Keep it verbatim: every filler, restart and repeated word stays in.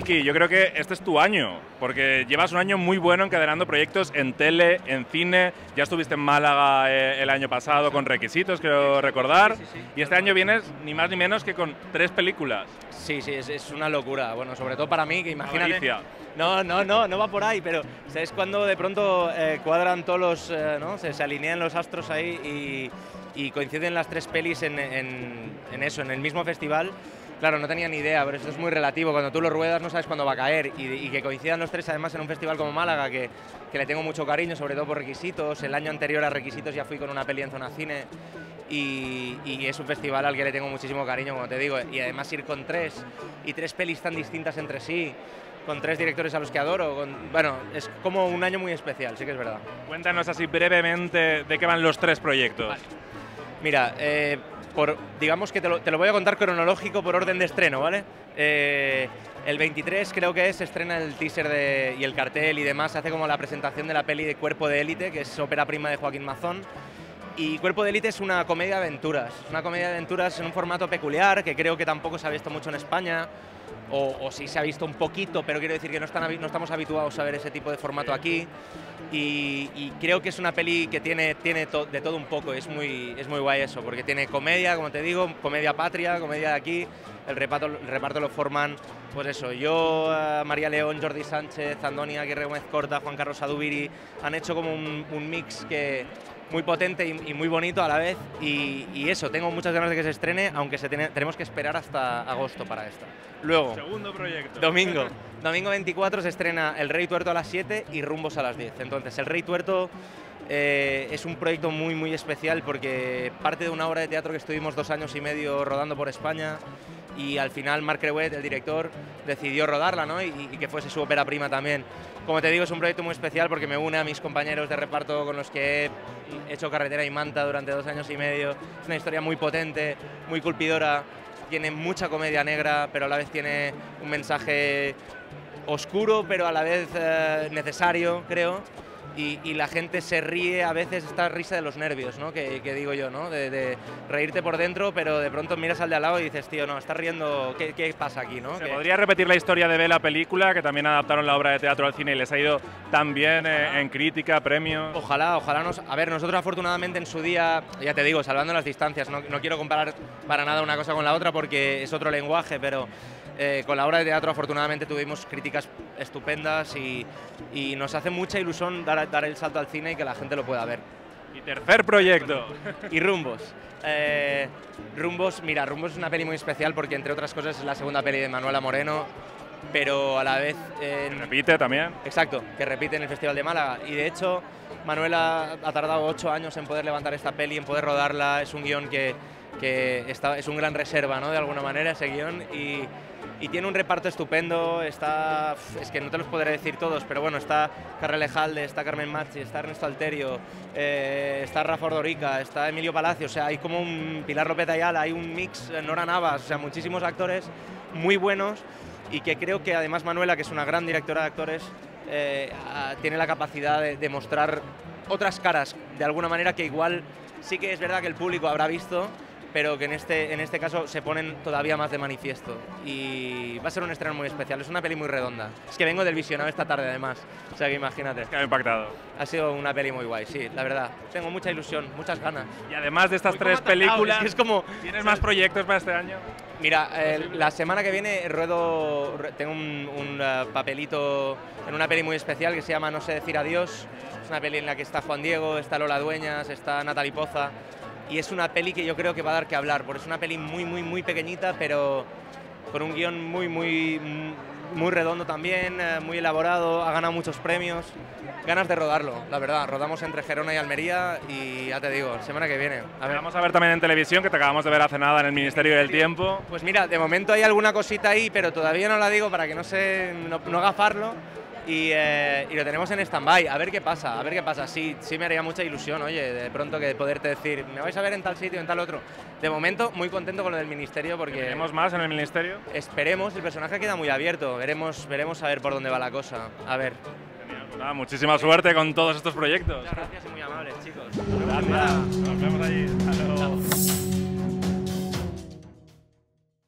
Miki, yo creo que este es tu año, porque llevas un año muy bueno encadenando proyectos en tele, en cine. Ya estuviste en Málaga eh, el año pasado con Requisitos, creo recordar. Sí, sí, sí. Y este año vienes ni más ni menos que con tres películas. Sí, sí, es, es una locura. Bueno, sobre todo para mí, que imagínate... Avaricia. No, no, no, no va por ahí, pero ¿sabes cuando de pronto eh, cuadran todos los, eh, ¿no? Se, se alinean los astros ahí y, y coinciden las tres pelis en, en, en eso, en el mismo festival? Claro, no tenía ni idea, pero esto es muy relativo. Cuando tú lo ruedas no sabes cuándo va a caer y, y que coincidan los tres además en un festival como Málaga, que, que le tengo mucho cariño, sobre todo por Requisitos. El año anterior a Requisitos ya fui con una peli en Zona Cine y, y es un festival al que le tengo muchísimo cariño, como te digo. Y además ir con tres y tres pelis tan distintas entre sí, con tres directores a los que adoro. Con, bueno, es como un año muy especial, sí que es verdad. Cuéntanos así brevemente de qué van los tres proyectos. Vale. Mira, eh, por, digamos que te lo, te lo voy a contar cronológico por orden de estreno, ¿vale? Eh, el veintitrés creo que es, se estrena el teaser de, y el cartel y demás, se hace como la presentación de la peli de Cuerpo de Élite, que es ópera prima de Joaquín Mazón. Y Cuerpo de Élite es una comedia de aventuras, una comedia de aventuras en un formato peculiar, que creo que tampoco se ha visto mucho en España, o, o sí se ha visto un poquito, pero quiero decir que no, están, no estamos habituados a ver ese tipo de formato aquí. Y, y creo que es una peli que tiene, tiene to, de todo un poco, es muy, es muy guay eso, porque tiene comedia, como te digo, comedia patria, comedia de aquí, el reparto, el reparto lo forman, pues eso, yo, uh, María León, Jordi Sánchez, Andoni Aguirre Gómez Corta, Juan Carlos Adubiri, han hecho como un, un mix que muy potente y, y muy bonito a la vez, y, y eso, tengo muchas ganas de que se estrene, aunque se tiene, tenemos que esperar hasta agosto para esta. Luego, segundo proyecto. Domingo. Domingo veinticuatro se estrena El Rey Tuerto a las siete y Rumbos a las diez. Entonces, El Rey Tuerto eh, es un proyecto muy, muy especial porque parte de una obra de teatro que estuvimos dos años y medio rodando por España y al final Marc Creuet, el director, decidió rodarla, ¿no? y, y que fuese su ópera prima también. Como te digo, es un proyecto muy especial porque me une a mis compañeros de reparto con los que he hecho carretera y manta durante dos años y medio. Es una historia muy potente, muy culpidora, tiene mucha comedia negra, pero a la vez tiene un mensaje oscuro, pero a la vez eh, necesario, creo. Y, y la gente se ríe, a veces esta risa de los nervios, ¿no? que, que digo yo, ¿no? De, de reírte por dentro, pero de pronto miras al de al lado y dices, tío, no, estás riendo, ¿qué, qué pasa aquí? ¿no? ¿Se que... podría repetir la historia de Bella película, que también adaptaron la obra de teatro al cine y les ha ido tan bien eh, en crítica, premios? Ojalá, ojalá nos... A ver, nosotros afortunadamente en su día, ya te digo, salvando las distancias, no, no quiero comparar para nada una cosa con la otra porque es otro lenguaje, pero... Eh, con la obra de teatro afortunadamente tuvimos críticas estupendas y, y nos hace mucha ilusión dar, dar el salto al cine y que la gente lo pueda ver. Y tercer proyecto. Y Rumbos. Eh, Rumbos, mira, Rumbos es una peli muy especial porque entre otras cosas es la segunda peli de Manuela Moreno, pero a la vez... Eh, repite también. Exacto, que repite en el Festival de Málaga. Y de hecho, Manuela ha tardado ocho años en poder levantar esta peli, en poder rodarla. Es un guión que, que está, es un gran reserva, ¿no? De alguna manera, ese guión. Y, y tiene un reparto estupendo, está, es que no te los podré decir todos, pero bueno, está Carre Lejalde, está Carmen Machi, está Ernesto Alterio, eh, está Rafa Ordorica, está Emilio Palacio, o sea, hay como un Pilar López Ayala, hay un mix, Nora Navas, o sea, muchísimos actores muy buenos y que creo que además Manuela, que es una gran directora de actores, eh, tiene la capacidad de, de mostrar otras caras, de alguna manera que igual sí que es verdad que el público habrá visto, pero que en este, en este caso se ponen todavía más de manifiesto. Y va a ser un estreno muy especial, es una peli muy redonda. Es que vengo del visionado esta tarde además, o sea que imagínate. Que ha impactado. Ha sido una peli muy guay, sí, la verdad. Tengo mucha ilusión, muchas ganas. Y además de estas Muy tres como atacado, películas, es que es como... ¿tienes más proyectos para este año? Mira, eh, la semana que viene ruedo, tengo un, un uh, papelito en una peli muy especial que se llama No sé decir adiós. Es una peli en la que está Juan Diego, está Lola Dueñas, está Natalie Poza. Y es una peli que yo creo que va a dar que hablar, porque es una peli muy, muy, muy pequeñita, pero con un guión muy, muy, muy redondo también, muy elaborado, ha ganado muchos premios. Ganas de rodarlo, la verdad. Rodamos entre Gerona y Almería y ya te digo, semana que viene. A ver. Vamos a ver también en televisión, que te acabamos de ver hace nada en el Ministerio del Tiempo. Pues mira, de momento hay alguna cosita ahí, pero todavía no la digo para que no se no, no gafarlo. Y, eh, y lo tenemos en stand-by, a ver qué pasa, a ver qué pasa. Sí, sí me haría mucha ilusión, oye, de pronto que poderte decir, me vais a ver en tal sitio, en tal otro. De momento, muy contento con lo del Ministerio porque... ¿Tenemos más en el Ministerio? Esperemos, el personaje queda muy abierto, veremos, veremos a ver por dónde va la cosa, a ver. Genial, pues nada, muchísima suerte con todos estos proyectos. Muchas gracias y muy amables, chicos. Gracias, nos vemos allí. Hasta luego.